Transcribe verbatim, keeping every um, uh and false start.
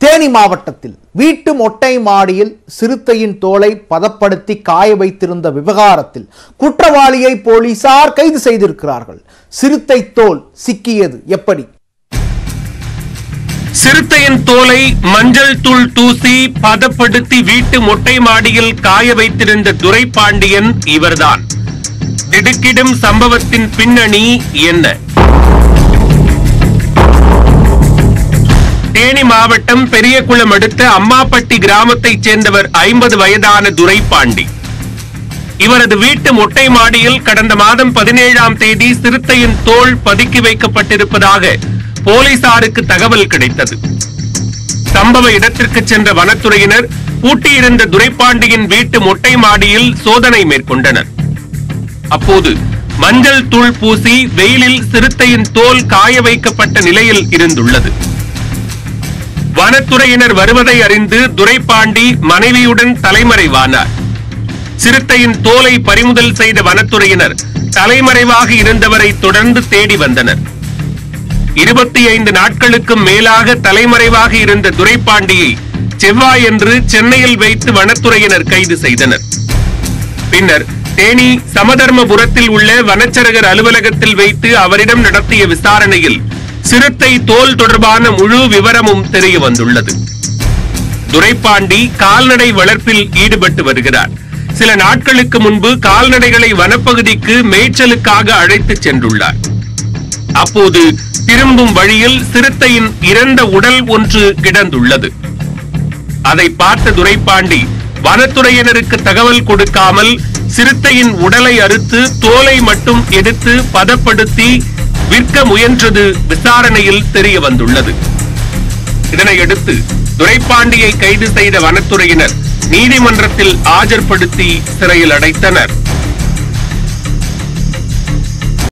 தேனி மாவட்டத்தில் வீட்டு மொட்டை மாடியில் சிறுத்தையின் தோலை பதப்படுத்தி காய வைத்திருந்த விவகாரத்தில் குற்றவாளியை போலீசார் கைது செய்திருக்கிறார்கள். சிறுத்தை தோல் சிக்கியது எப்படி? சிறுத்தையின் தோலை மஞ்சள் தூள் தூசி பதப்படுத்தி வீட்டு மொட்டை மாடியில் காய வைத்திருந்த துரைபாண்டியன் இவர்தான். திடுக்கிடும் சம்பவத்தின் பின்னணி என்ன? தேனி மாவட்டம் பெரியகுளம் அடுத்த அம்மாப்பட்டி கிராமத்தைச் சேர்ந்தவர் ஐம்பது வயதான துரைபாண்டி. இவரது வீட்டு மொட்டை மாடியில் கடந்த மாதம் பதினேழாம் தேதி சிறுத்தையின் தோல் பதுக்கி வைக்கப்பட்டிருப்பதாக போலீசாருக்கு தகவல் கிடைத்தது. சம்பவ இடத்திற்கு சென்ற வனத்துறையினர் பூட்டியிருந்த துரைபாண்டியின் வீட்டு மொட்டை மாடியில் சோதனை மேற்கொண்டனர். அப்போது மஞ்சள் தூள் பூசி வெயிலில் சிறுத்தையின் தோல் காய வைக்கப்பட்ட நிலையில் இருந்துள்ளது. வனத்துறையினர் வருவதை அறிந்து துரைபாண்டி மனைவியுடன் தலைமறைவானார். சிறுத்தையின் தோலை பறிமுதல் செய்த வனத்துறையினர் தலைமறைவாக இருந்தவரை தொடர்ந்து தேடி வந்தனர். இருபத்தி ஐந்து நாட்களுக்கும் மேலாக தலைமறைவாக இருந்த துரைபாண்டியை செவ்வாயன்று சென்னையில் வைத்து வனத்துறையினர் கைது செய்தனர். பின்னர் தேனி சமதர்மபுரத்தில் உள்ள வனச்சரகர் அலுவலகத்தில் வைத்து அவரிடம் நடத்திய விசாரணையில் சிறுத்தை தோல் தொடர்பான முழு விவரமும் தெரிய வந்துள்ளது. துரைபாண்டி கால்நடை வளர்ப்பில் ஈடுபட்டு வருகிறார். சில நாட்களுக்கு முன்பு கால்நடைகளை வனப்பகுதிக்கு மேய்ச்சலுக்காக அழைத்துச் சென்றுள்ளார். அப்போது திரும்பும் வழியில் சிறுத்தையின் இறந்த உடல் ஒன்று கிடந்துள்ளது. அதை பார்த்த துரைபாண்டி வனத்துறையினருக்கு தகவல் கொடுக்காமல் சிறுத்தையின் உடலை அறுத்து தோலை மட்டும் எடுத்து பதப்படுத்தி விற்க முயன்றது விசாரணையில் தெரிய வந்துள்ளது. இதனையடுத்து துரைபாண்டியை கைது செய்த வனத்துறையினர் நீதிமன்றத்தில் ஆஜர்படுத்தி சிறையில் அடைத்தனர்.